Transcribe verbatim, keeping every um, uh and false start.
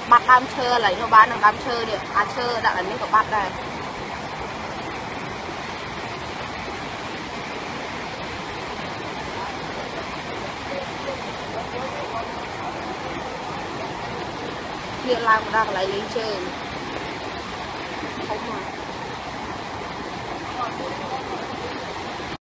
bắt đam chơi lấy nó bán được đam chơi được à chơi đã là mấy có bắt đây việc làm của đang lấy lấy chơi không mà